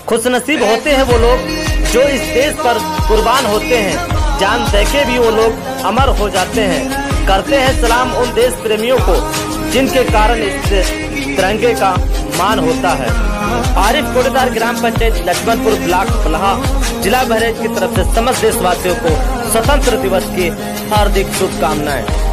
खुशनसीब होते हैं वो लोग जो इस देश पर कुर्बान होते हैं। जान देके भी वो लोग अमर हो जाते हैं। करते हैं सलाम उन देश प्रेमियों को जिनके कारण इस तिरंगे का मान होता है। आरिफ कोटेदार, ग्राम पंचायत लक्ष्मणपुर, ब्लॉक पलहा, जिला बहराइच की तरफ से समस्त देशवासियों को स्वतंत्र दिवस की हार्दिक शुभकामनाएं।